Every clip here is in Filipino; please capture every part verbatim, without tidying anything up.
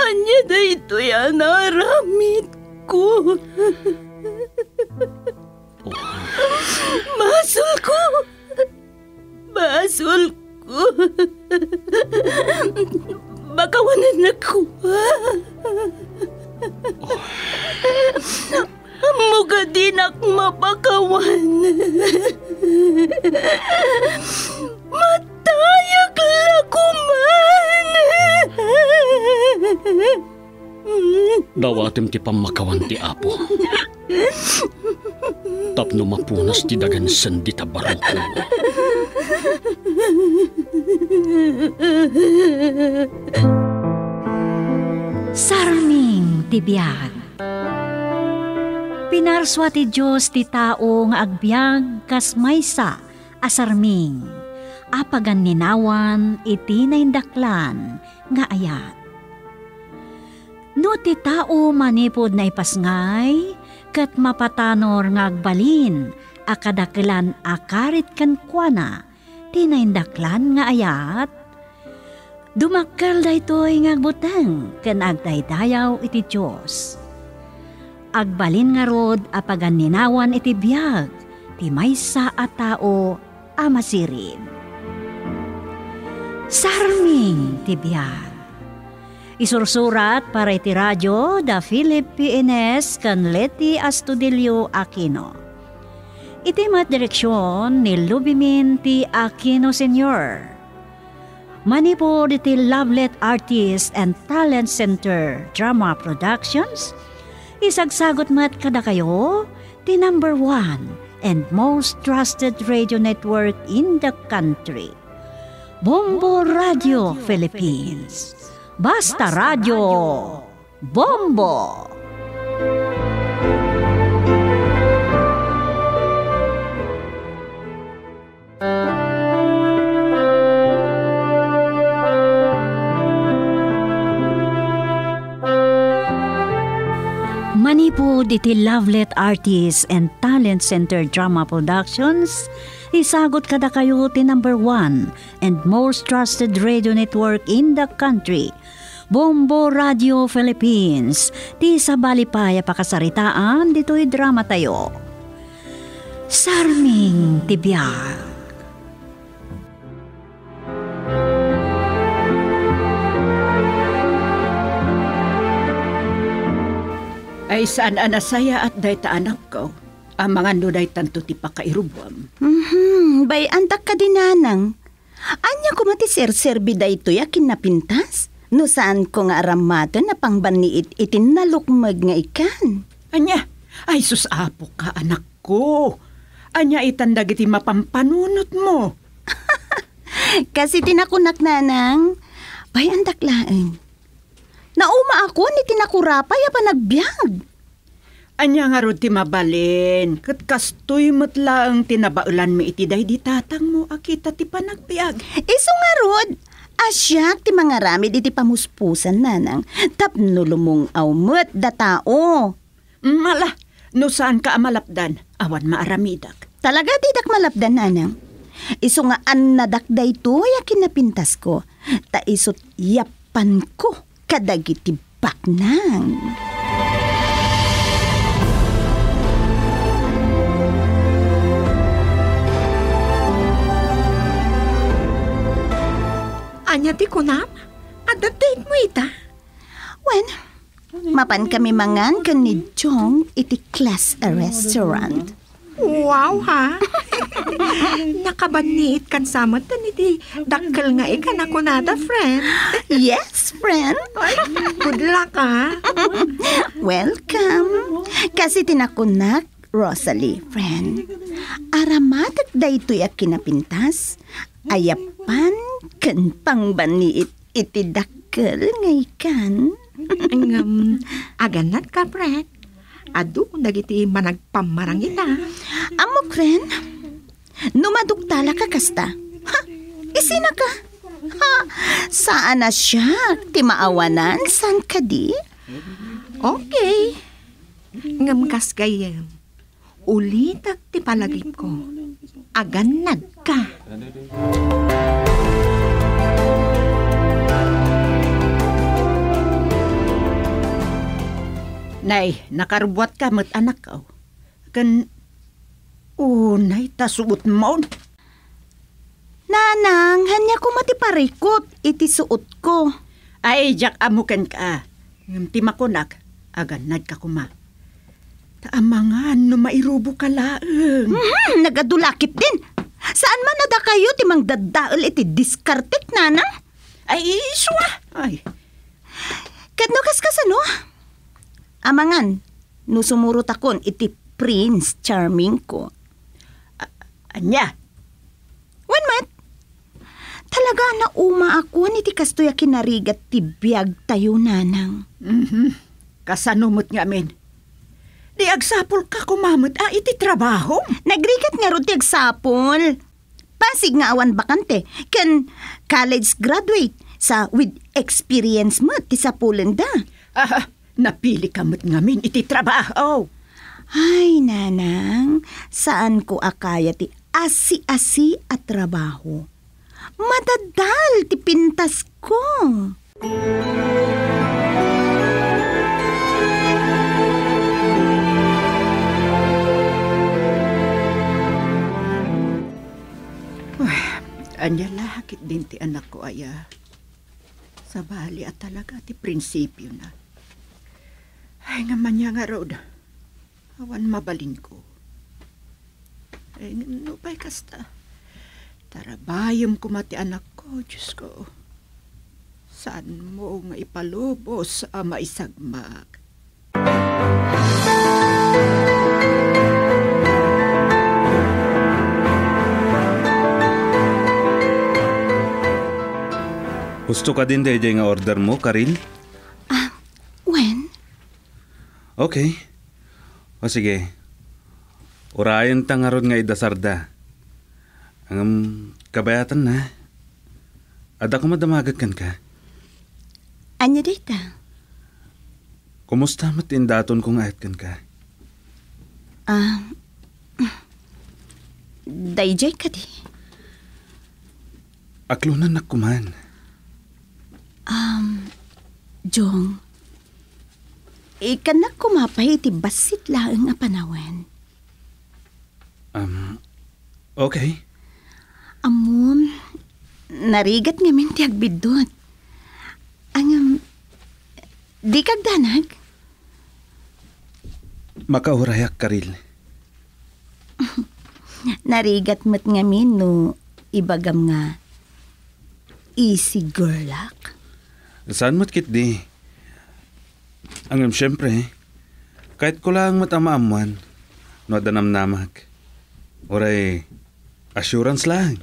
Anya na ito yan naramit ko. Oh. Basol ko. Basol ko. Bakawanan ako. Oh. Muga din ak mapakawan. Matayag lakuman. Dawatim ti pamakawan ti Apo. Tapno mapunas ti dagan sandi tabarang ko. Sarming ti biyag. Pinarswa ti Diyos ti tao nga agbyag kas maysa asarming. Apagan ninawan iti naindaklan nga ayat. No ti tao manipod na ipasngay, kat mapatanor nga agbalin, akadakilan akarit kan kuana, ti naindaklan nga ayat. Dumakkel daytoy nga agbuteng, ken agdaydayaw iti Diyos. Agbalin nga rod apagan ninawan iti biyag, ti maysa a tao amasirin. Sarming ti biyag. Isursurat para iti radyo da Philip P N S kan Leti Astudillo Aquino. Iti mat direksyon ni Lubimin T. Aquino Senior Manipod iti Lovelet Artist and Talent Center Drama Productions. Isagsagot mat kada kayo ti number one and most trusted radio network in the country. Bombo Radio Philippines. Basta Radio Bombo. Manipod iti Lovelet Artists and Talent Center Drama Productions. Isagot kada kayo ti number one and most trusted radio network in the country. Bombo Radio Philippines. Ti sabalipay pakasaritaan dito'y drama tayo. Sarming Tibiyag. Ay saan anasaya at dayta anak ko? Ang mga nuday tanto ti pakairubwam. Mm-hmm. Bay, antak ka dinanang. Anya ko mati ser-serbi da ito yakin napintas? No saan ko nga aramatan na pangbaniit itin nalukmag nga ikan? Anya, ay susapo ka anak ko. Anya itandag iti mapampanunot mo. Kasi tinakunak nanang. Bay, antak laeng. Nauma ako ni tinakurapay pa nagbiag. Anya nga ro ti mabalin. Kat kastoy matlaang tinabaulan mo iti day di tatang mo. Akita ti panagbiag. Iso nga rod. Asyak ti mga ramid iti pamuspusan nanang. Tapno lumong awmet da tao. Mala, no saan ka amalapdan? Awan maaramidak. Talaga didak malapdan nanang. Iso nga annadakday to yakin napintas ko. Ta isot yapan ko. Kadagiti baknang. Anya ti kunam? Ada date mo ita? Wen, mapan kami mangan kan ni Jong iti class a restaurant. Wow ha? Nakabaniit kan samot na iti dakkel nga ikan ako nada, friend. Yes, friend. Good luck ha? Welcome. Kasi tinakunak, Rosalie, friend. Aramatak da ito ya kinapintas. Ayapan kan pangbaniit iti dakkel nga ikan. um, aganat ka, friend. Adu dagiti managpamarang ita. Amo, friend. Numadugtala ka kasta. Ha? Isina ka? Ha? Saan na siya? Ti maawanan? San ka di? Okay. Ngamkas kayem. Ulitak ti palagip ko. Aganad ka. Nay, nakarbuat ka mat anak ko. Kan, unay, tasuot mo. Nanang, hanya ko matiparikot, iti suot ko. Ay, jak amukan ka. Ngam timakonak, aganad ka kuma. Taamangan, no mairubo ka laeng. Hmm, nagadulakit din. Saan man nada kayo timang dadaol iti diskartek, nanang? Ay, iswa. Ay, Kadno kas kasano? Amangan, no sumurot akon iti Prince Charming ko. anya. Wan mat? Talaga na uma ako niti kastoy kinarigat ti biyag tayo, nanang. Mhm. Kasanumot nga men. Di agsapol ka kumamot ah iti trabaho. Nagrigat nga ron ti agsapol. Pasig nga awan bakante. Kan college graduate sa with experience mo ti sapulen da. Ah, napili ka mo't ngamin iti trabaho. Ay, nanang, saan ko akaya ti asi-asi at trabaho? Madadal ti pintas ko. Anya lahakit din ti anak ko aya. Sa bali at talaga ti prinsipyo na. Ay nga man niya nga rod. Awan mabalin ko. Ay no pa'y kasta. Tarabayom ko mati anak ko, Diyos ko. Saan mo nga ipalubos ang maisagmag? Gusto ka din day nga order mo, Karil? Ah, when? Okay. O sige. Urayan tangarod nga idasarda. Ang um, kabayatan na. Ada ko madamagag kan ka. Anya dita? Kumusta matindaton kung ayat kan ka? Ah, dayjay ka di. Aklunan na kuman. Um, Jong, ikan na kumapay iti basit laeng nga panawen. Um, okay. Amom, narigat nga min ti agbidot. Ang, um, di kag danag? Makaurayak, Karil. Narigat mo't nga min no ibagam nga easy girlak. Saan mo't kit di? Ang um, syempre, kahit ko lang matamaamuan, no adanam-namag. Oray, assurance lang.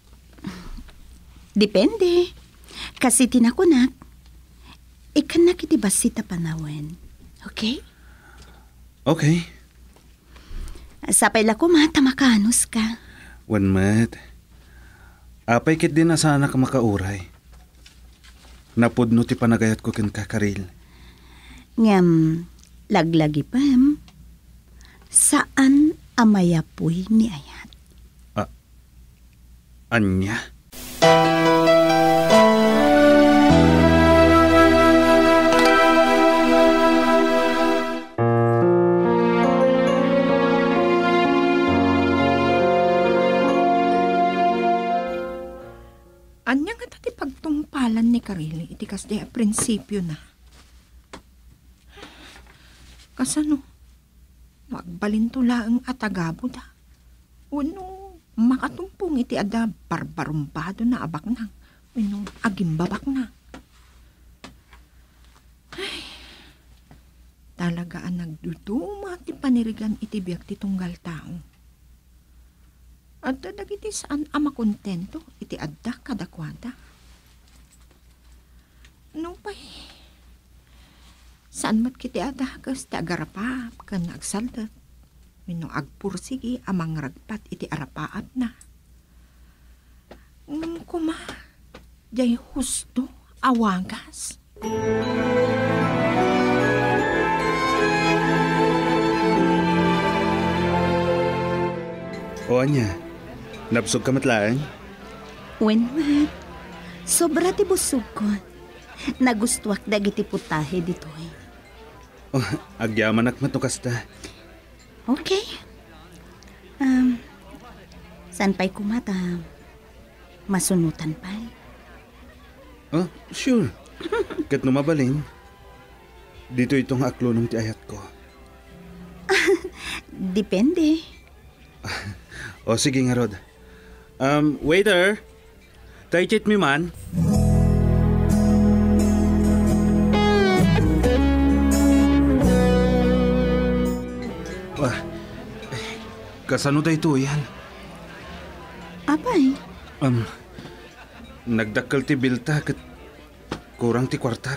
Depende. Kasi tinakunak, ikan na kiti basita panawen. Okay? Okay. Sapay la ko mata makanos ka. One mat. Apay kit din na sana ka makauray. Napudno ti panagayat ko ken ka, Karil. Ngam, laglagi pam. Saan amayapoy ni ayat? Anya? Anya nga tati pagtungpalan ni Karili, iti kas di a prinsipyo na. Kasano, magbalinto laang atagabo da. Uno, makatumpong iti ada barbarumpado na abak na. Uno, agimbabak na. Ay, talaga ang nagduduma ti panirigan iti biyak ti tunggal tao. At dagiti saan ama kontento iti adda kadakwada. No pa'y, saan mat kiti adda kas ti agarapap kan agsaldat. Mino agpursigi amang ragpat iti arapaap na. Ngam kuma, jay husto awagas. O anya? Napsog ka matlaan? Wen mat, sobra ti busog ko. Nagustuak dagiti putahe ditoy. Oh, agyaman ak matukasta. Okay. Um, saan pa'y kumata? Masunutan pa'y? Oh, sure. Kat no mabalin. Dito itong aklo ng tiayat ko. Depende. O sige nga, Rod. Um, waiter. Taichit mi man. Wah, kasano tayo ito yan? Apay? Um, nagdakkel ti bilta kat kurang ti kwartak.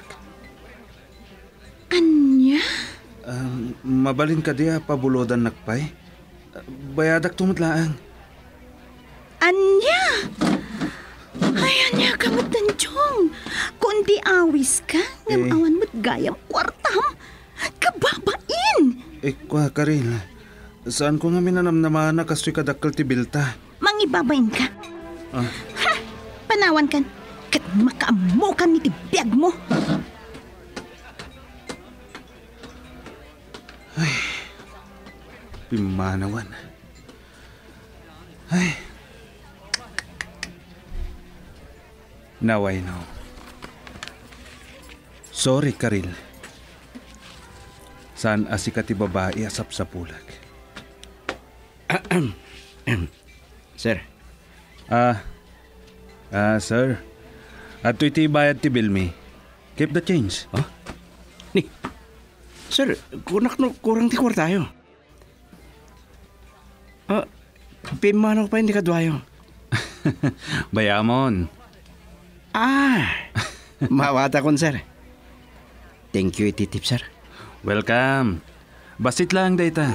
Anya? Um, mabalin ka diya pabulodan nakpay. Bayadak tumatlaang. Anya? Ay, anya kamot ng tiyong. Kundi awis ka, ngam Eh. awan mo't gayang kwartam. Kababain! Eh, kwa Karil. Saan ko nga minanamnaman na kastoy kadakkel ti bilta? Mangibabain ka. Ah. Ha! Panawan kan. Kat makaamukan ni tibiyag mo. Pimanawan. Ay. Now I know. Sorry, Karil. Saan asika ti babae asap sa pulag? Sir, Ah, ah, sir. At iti bayad ti bill mi. Keep the change. oh? Ni, sir, kunak no, kurang ti kwartayo. Ah, pimano pa hindi kadwayo. Bayamon. Ah, mawata kon, sir. Thank you, iti tip, sir. Welcome. Basit lang, data.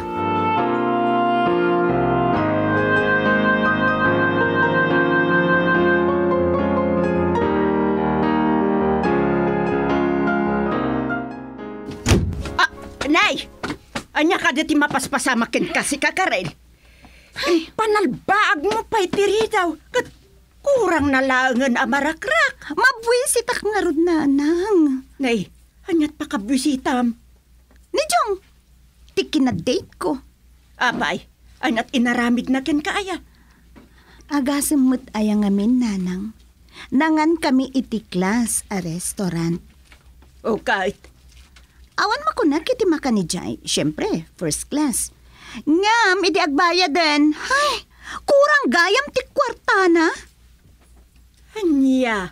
Nay! Anya ka dati mapaspasamakin kasi ka, Karel. Eh, panalbaag mo pa'y tiritaw. Kat kurang nalangan amarakrak. Mabwisit ak nga rod na, anang. Nay, anyat pa kabwisitam. Ni Jong, ti kinadate ko. Apay, anyat inaramid na ken kaaya. Agasimot ayang amin, nanang. Nangan kami iti class a restaurant. O kahit, Awan makunak iti makan ni Jai. Siyempre, first class. Ngam, iti agbaya din. Ay, kurang gayam ti kwartana. anya.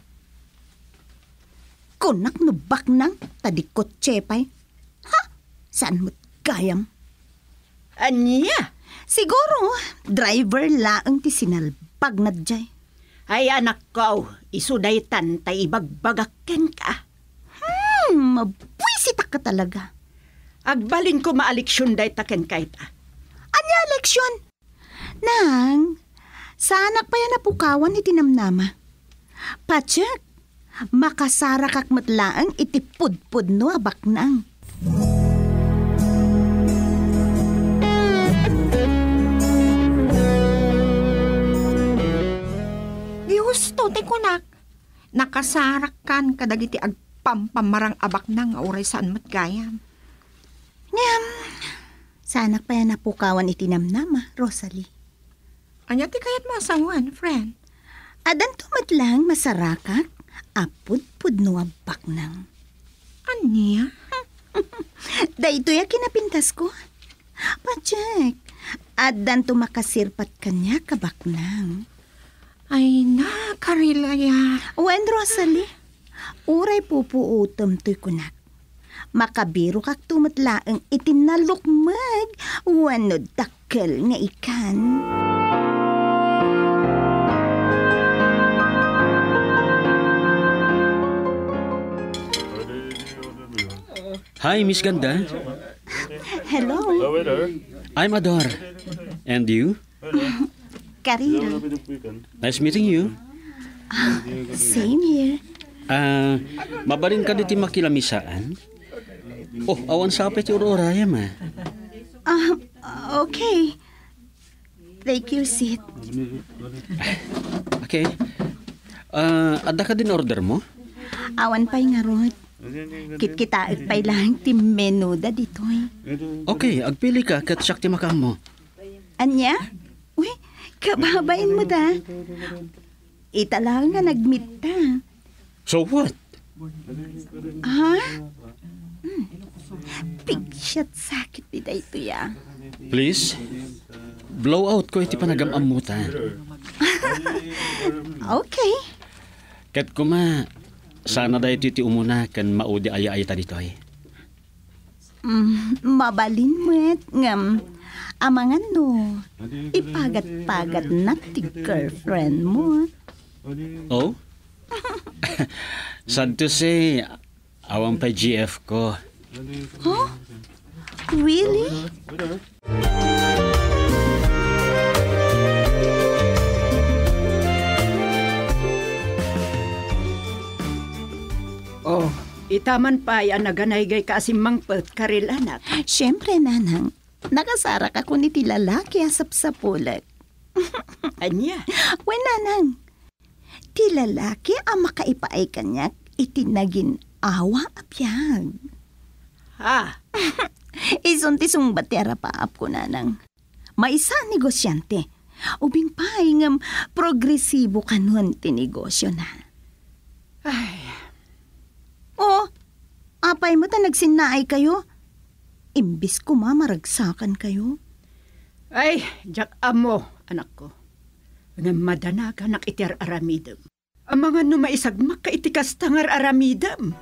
Kunak no baknang tadikot tsepay. Ha? Saan mo't gayam? Anya? Siguro, driver laang ti sinalbag na Jai. Ay anak ko, isuday tantay ibagbagaken ka. Hmm, mabwisita ka talaga. Agbalin ko maaliksyon day taken kaita. Anya leksyon? Nang, sanak pa yan napukawan iti namnama. Patsyak, makasara kak matlaang iti pudpud no abaknang. Gusto ti kunak. Nakasarak kan kadagiti agpampamarang abak na nga oray saan matgayam. Ngam, sanak pa yan napukawan iti namnama, Rosalie. Anya ti kayat masawan, friend. Adan tumatlang masarakak, apud-pud no abaknang. Anya? Dahito ya kinapintas ko. Patsyak, adan tumakasirpat kanya kabaknang. Ay na, karilaya. Wen, Rosalie, uray pupuutom to'y kunak. Makabiro kak tumatlaang itinalukmag, wano dakkel nga ikan. Hi, Miss Ganda. Hello, I'm Ador. And you? Karina. Nice meeting you. Same here. Ah, mabalin ka diti makilamisaan? Oh, awan sapet yung oraya ma. Ah, okay. Take your seat. Okay. Ah, ada ka din order mo? Awan pa'y nga rod. Kit-kitaag pa'y lang ti menuda dito eh. Okay, agpili ka kat siyak ti makam mo. Anya? Uy, kababain mo da. Ita lang nga nag-meet ta. So what? Ha? Hmm. Big shot sakit di da ito ya. Please? Blow out ko iti panagamamutan. Okay. Kat kuma, sana da iti ti umuna kan maudi aya-ay ta dito ay. Mm, mabalin mo et ngam. Amangan no, ipagat-pagat na ti girlfriend mo. Oh? Sad to say, awang pa G F ko. Huh? Really? Oh, itaman pa yan naganay-gay ka asimang pet karil anak. Siyempre, nanang. Nakasara ka kung iti lalaki asap sa pulat. Anya? Wen, nanang. Ti lalaki ang makaipaay kanyak iti naging awa apyag. Ha? Isunti sung batera pa ap ko, nanang. Maisa negosyante. Ubing pa ngam progresibo kanon ti negosyo na. Ay, Oh, apay mo ta nagsinaay kayo? Imbis ko mamaragsakan kayo. ay, jak amo, anak ko. Nga madanaga nak iti aramidam. Ang mga numaisagmak ka iti kastangar aramidam.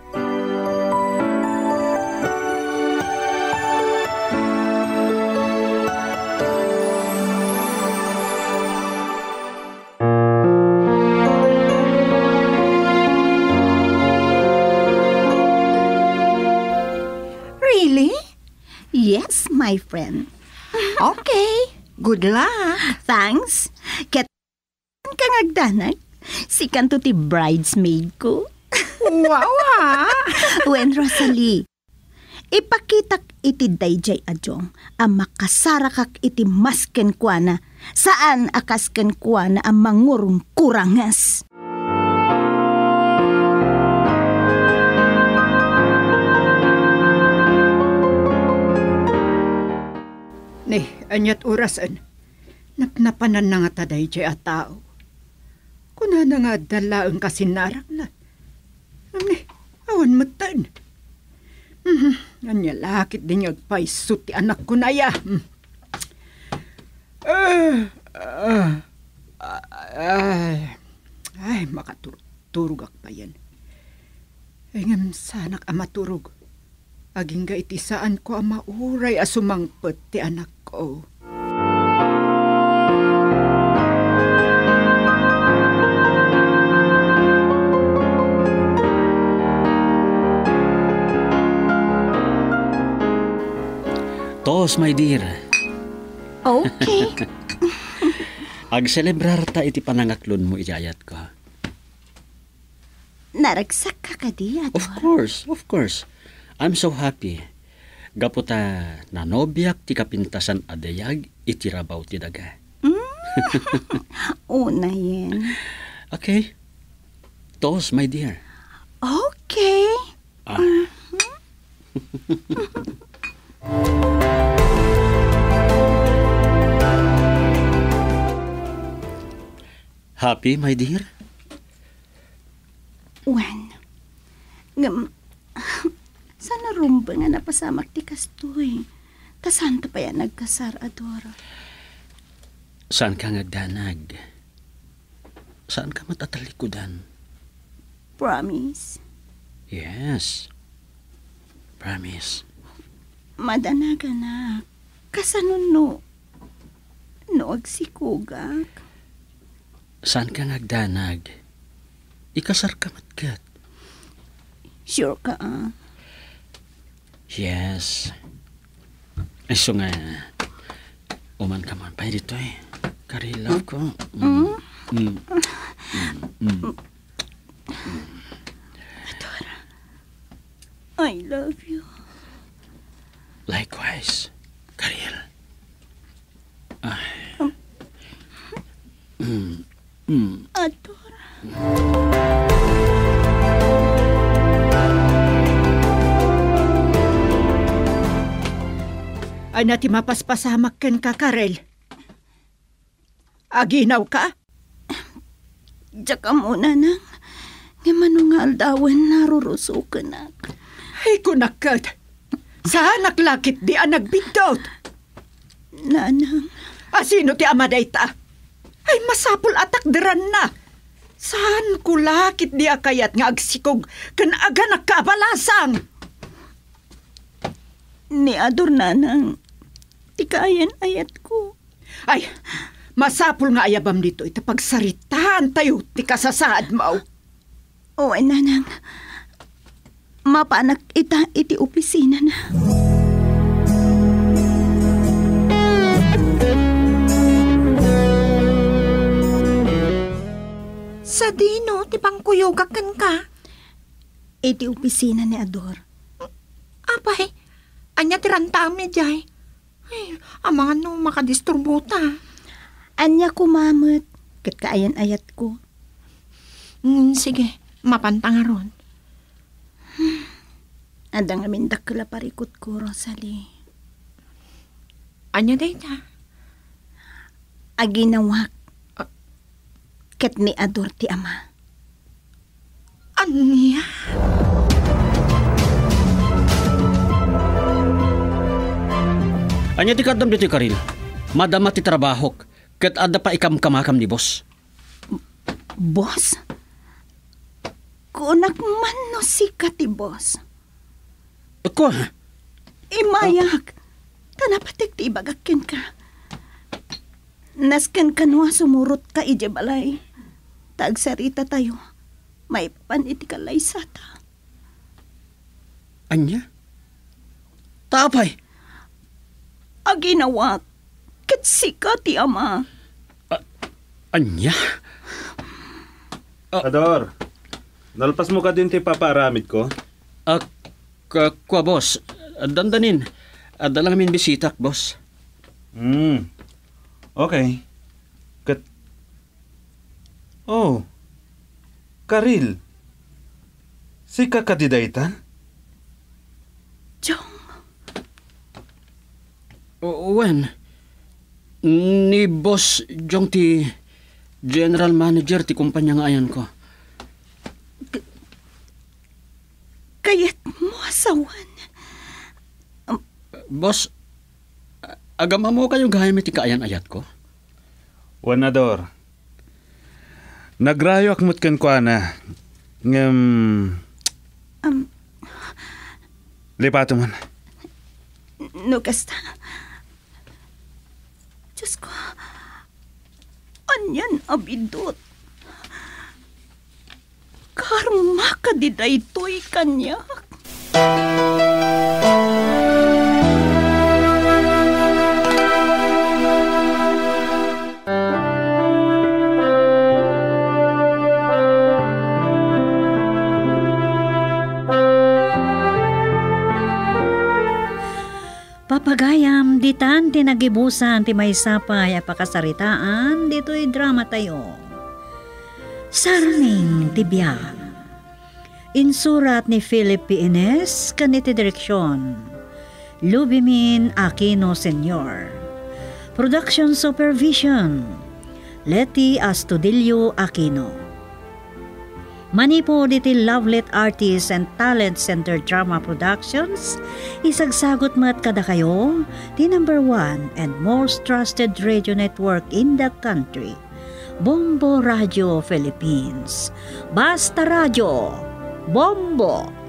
Really? Yes, my friend. Okay, good luck. Thanks. Ket kang agdanag. Si kanto ti bridesmaid ko. Wow, ha? Wen, Rosalie. Ipakitak iti dayjay adjong ang makasarakak iti masken kuana saan akasken kuana ang mangurong kurangas. Ni, anyat orasan. Napnapanan na nga taday jay at tao. Kuna na nga dala ang kasinarak na. Ni, awan matan. Mm-hmm. Anya lakit din yung paisut ti anak ko na ya. Mm. Uh, uh, ay, ay, makaturugak pa yan. Ay ngam sanak amaturog. Aging ga itisaan ko ang mauray asumangpet ti anak ko. Tos, my dear. Okay. Ag-celebrar ta iti panangaklon mo ijayat ko. Naragsak ka ka di, Ador. Of course, of course. I'm so happy. Gaputa nanobyak ti kapintasan adayag iti rabaw ti daga. Una yan. Okay. Tos, my dear. Okay. Ah. Happy, my dear? Wen. Ngam, sana rumba nga napasamak ti kastoy. Tasanto pa yan nagkasar, Ador. Saan ka ngagdanag? Saan ka matatalikudan? Promise. Yes. Promise. Madanaga na. Kasanon no. No agsikugak. Saan ka ngagdanag? Ikasar ka matgat. Sure ka ah. Yes. Ay, so nga, uman ka man pa dito eh. Kari love ko. Mm. Mm. Mm. Mm. Adora, I love you. Likewise, Karil. Ay. Mm. Mm. Adora. Ay nati mapaspasamak ken ka, Karel. Aginaw ka? Diya ka muna nang nga manungal dawan narurusukan na. Ay kunakad. Saan naklakit di ang nagbidot? Nanang. Asino ti amaday ta? Ay masapul atak deran na. Saan kulakit di akayat nga agsikog kan aga nakabalasang? Ni Ador nanang. Tikayan ayat ko. Ay, masapul nga ayabam dito ita pagsaritaan tayo ti kasasaad mo. O ay nanang. Mapanak ita iti opisina na. Sa dino, ti pangkuyogakan ka. Iti opisina ni Ador. Apay, anya tiranta ang medyay. Ay, amang ano makadisturbo ta. Anya kumamot. Kat kaayan ayat ko. Mm, sige, mapantang aron. Adang amin dakla parikot ko, Rosalie. Anya day ta? Aginawak. Kat ni Ador ti ama. Anya? Anya ti kadam dito, Karil. Madama ti trabahok. Kat ada pa ikam kamakam ni boss. Boss? Kunak man no si ti boss. Ako, ha? Imayak. Tanapatik ti ibagakin ka. Nasken kanwa sumurot ka ije balay. Tagsarita tayo. May pan iti kalay sata. Anya? Tapay. Aginawak. Katsika ti ama. Anya? Ador, nalpas mo ka din ti papaaramid ko? Ah, uh, kwa boss. Dandanin. Adala kami bisitak, boss. Hmm. Okay. Kat... Oh. Karil. Si kakadidaitan? Jong. Wen, ni boss jong ti general manager ti kumpanya nga ayan ko. Kayat mo asawan. Um, boss, agama mo kayong gahim ti kaayan ayat ko? Wanador. Nagrayo akmut ken ko na. Ngem... Um, Lipato man. No kasta. Diyos ko. Anyan abidot. Karma ka di daytoy kanya. Papagayam, ditan tinagibusan ti maysapay a pakasaritaan, dito'y drama tayo. Sarning Tibiyag. Insurat ni Philip P. Ines, kaniti direksyon. Lubimin Aquino Senior. Production Supervision. Leti Astudillo Aquino. Manipo diti Lovelet Artists and Talent Center Drama Productions, isagsagot mat kada kayo, the number one and most trusted radio network in the country, Bombo Radio Philippines. Basta Radio, Bombo!